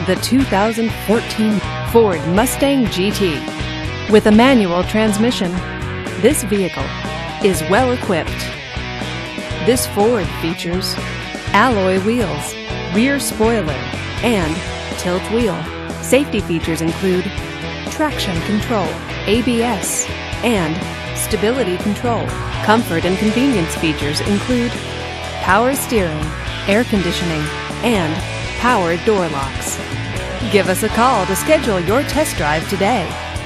the 2014 Ford Mustang GT. With a manual transmission, this vehicle is well equipped. This Ford features alloy wheels, rear spoiler, and tilt wheel. Safety features include traction control, ABS, and stability control. Comfort and convenience features include power steering, air conditioning, and power door locks. Give us a call to schedule your test drive today.